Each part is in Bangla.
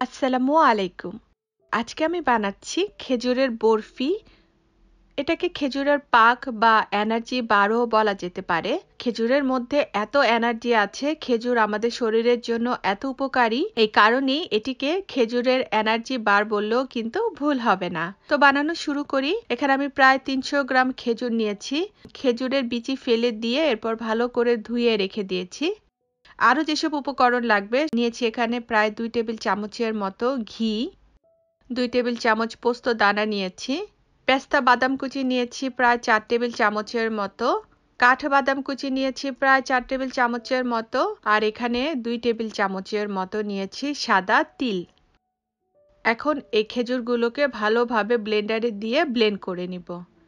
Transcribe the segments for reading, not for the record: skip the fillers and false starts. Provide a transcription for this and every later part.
আসসালামু আলাইকুম। আজকে আমি বানাচ্ছি খেজুরের বরফি। এটাকে খেজুরের পাক বা এনার্জি বারও বলা যেতে পারে। খেজুরের মধ্যে এত এনার্জি আছে, খেজুর আমাদের শরীরের জন্য এত উপকারী। এই কারণেই এটিকে খেজুরের এনার্জি বার বললেও কিন্তু ভুল হবে না। তো বানানো শুরু করি। এখানে আমি প্রায় 300 গ্রাম খেজুর নিয়েছি। খেজুরের বিচি ফেলে দিয়ে এরপর ভালো করে ধুয়ে রেখে দিয়েছি। আরও যেসব উপকরণ লাগবে নিয়েছি এখানে প্রায় 2 টেবিল চামচের মতো ঘি, 2 টেবিল চামচ পোস্ত দানা নিয়েছি, পেস্তা বাদাম কুচি নিয়েছি প্রায় 4 টেবিল চামচের মতো, কাঠবাদাম কুচি নিয়েছি প্রায় 4 টেবিল চামচের মতো, আর এখানে 2 টেবিল চামচের মতো নিয়েছি সাদা তিল। এখন এই খেজুরগুলোকে ভালোভাবে ব্লেন্ডারে দিয়ে ব্লেন্ড করে নিব।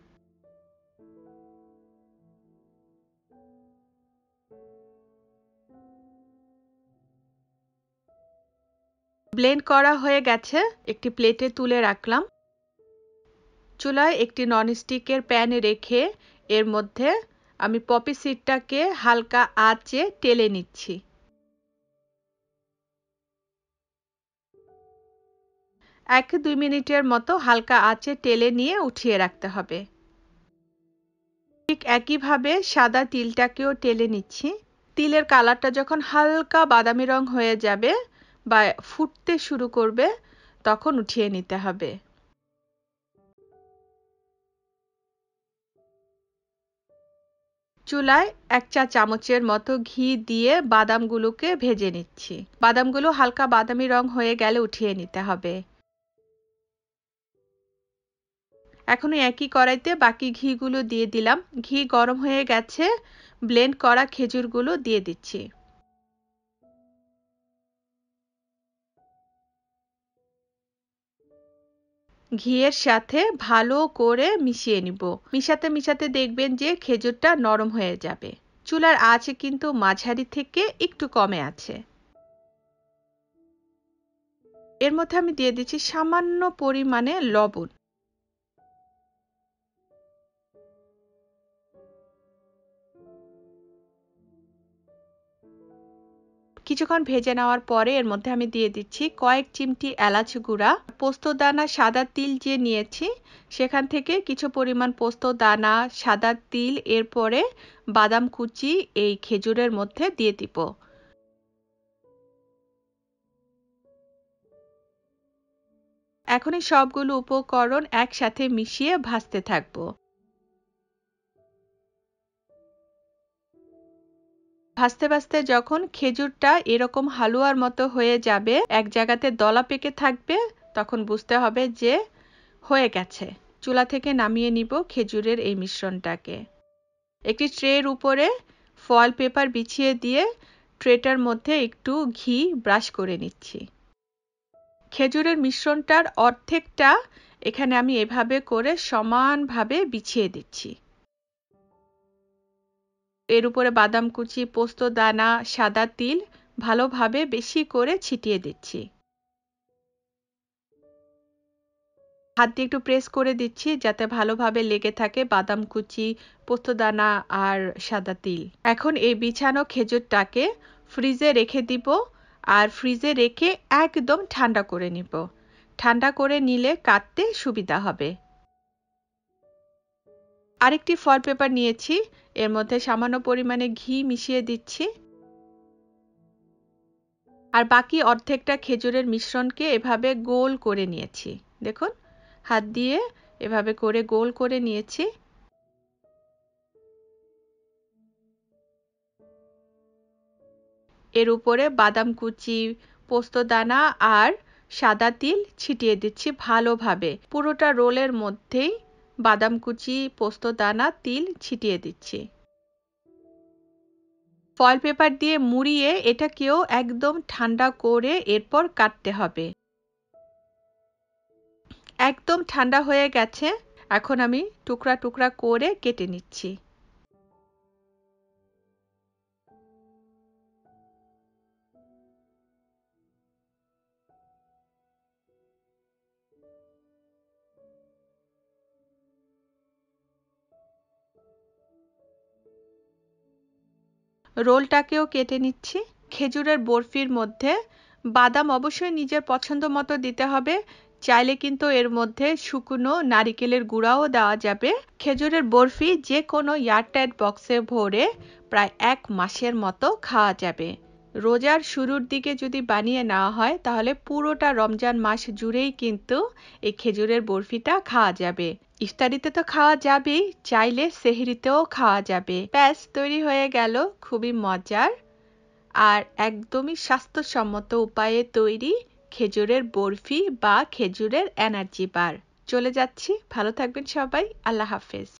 ব্লেন্ড করা হয়ে গেছে, একটি প্লেটে তুলে রাখলাম। চুলায় একটি ননস্টিকের প্যান রেখে এর মধ্যে আমি পপি সিডটাকে হালকা আঁচে টেলে নিচ্ছি। 1-2 মিনিটের মতো হালকা আঁচে টেলে নিয়ে উঠিয়ে রাখতে হবে। ঠিক একইভাবে সাদা তিলটাকেও টেলে নিচ্ছি। তিলের কালারটা যখন হালকা বাদামি রং হয়ে যাবে বা ফুটতে শুরু করবে তখন উঠিয়ে নিতে হবে। চুলায় 1 চা চামচের মতো ঘি দিয়ে বাদামগুলোকে ভেজে নিচ্ছি। বাদামগুলো হালকা বাদামি রং হয়ে গেলে উঠিয়ে নিতে হবে। এখন একই কড়াইতে বাকি ঘিগুলো দিয়ে দিলাম। ঘি গরম হয়ে গেছে, ব্লেন্ড করা খেজুরগুলো দিয়ে দিচ্ছি। ঘিয়ের সাথে ভালো করে মিশিয়ে নিব। মিশাতে মিশাতে দেখবেন যে খেজুরটা নরম হয়ে যাবে। চুলার আঁচ কিন্তু মাঝারি থেকে একটু কমে আছে। এর মধ্যে আমি দিয়ে দিচ্ছি সামান্য পরিমাণে লবণ। কিছুক্ষণ ভেজে নেওয়ার পরে এর মধ্যে আমি দিয়ে দিচ্ছি কয়েক চিমটি এলাচ গুঁড়া, পোস্ত দানা, সাদা তিল যে নিয়েছি সেখান থেকে কিছু পরিমাণ পোস্ত দানা, সাদা তিল, এরপরে বাদাম কুচি এই খেজুরের মধ্যে দিয়ে দিব। এখন এই সবগুলো উপকরণ একসাথে মিশিয়ে ভাজতে থাকবো। ভাজতে ভাজতে যখন খেজুরটা এরকম হালুয়ার মতো হয়ে যাবে, এক জায়গাতে দলা পেকে থাকবে, তখন বুঝতে হবে যে হয়ে গেছে। চুলা থেকে নামিয়ে নিব খেজুরের এই মিশ্রণটাকে। একটি ট্রের উপরে ফয়েল পেপার বিছিয়ে দিয়ে ট্রেটার মধ্যে একটু ঘি ব্রাশ করে নিচ্ছি। খেজুরের মিশ্রণটার অর্ধেকটা এখানে আমি এভাবে করে সমানভাবে বিছিয়ে দিচ্ছি। এর উপরে বাদাম কুচি, পোস্ত দানা, সাদা তিল ভালোভাবে বেশি করে ছিটিয়ে দিচ্ছি। হাত দিয়ে একটু প্রেস করে দিচ্ছি যাতে ভালোভাবে লেগে থাকে বাদাম কুচি, পোস্ত দানা আর সাদা তিল। এখন এই বিছানো খেজুরটাকে ফ্রিজে রেখে দিব, আর ফ্রিজে রেখে একদম ঠান্ডা করে নিব। ঠান্ডা করে নিলে কাটতে সুবিধা হবে। আরেকটি ফয়েল পেপার নিয়েছি, এর মধ্যে সামান্য পরিমাণে ঘি মিশিয়ে দিচ্ছি। আর বাকি অর্ধেকটা খেজুরের মিশ্রণকে এভাবে গোল করে নিয়েছি। দেখুন, হাত দিয়ে এভাবে করে গোল করে নিয়েছি। এর উপরে বাদাম কুচি, পোস্ত দানা আর সাদা তিল ছিটিয়ে দিচ্ছি ভালোভাবে। পুরোটা রোলের মধ্যেই বাদাম কুচি, পোস্ত দানা, তিল ছিটিয়ে দিচ্ছি। ফয়েল পেপার দিয়ে মুড়িয়ে এটাকেও একদম ঠান্ডা করে এরপর কাটতে হবে। একদম ঠান্ডা হয়ে গেছে, এখন আমি টুকরা টুকরা করে কেটে নিচ্ছি। রোলটাকেও কেটে নিচ্ছি। খেজুরের বরফির মধ্যে বাদাম অবশ্যই নিজের পছন্দ মতো দিতে হবে, চাইলে কিন্তু এর মধ্যে শুকনো নারিকেলের গুঁড়াও দেওয়া যাবে। খেজুরের বরফি যে কোনো এয়ারটাইট বক্সে ভরে প্রায় 1 মাসের মতো খাওয়া যাবে। রোজার শুরুর দিকে যদি বানিয়ে নেওয়া হয় তাহলে পুরোটা রমজান মাস জুড়েই কিন্তু এই খেজুরের বরফিটা খাওয়া যাবে। ইফতারিতে তো খাওয়া যাবেই, চাইলে সেহরিতেও খাওয়া যাবে। ব্যাস তৈরি হয়ে গেল খুবই মজার আর একদমই স্বাস্থ্যসম্মত উপায়ে তৈরি খেজুরের বরফি বা খেজুরের এনার্জি বার। চলে যাচ্ছি, ভালো থাকবেন সবাই, আল্লাহ হাফেজ।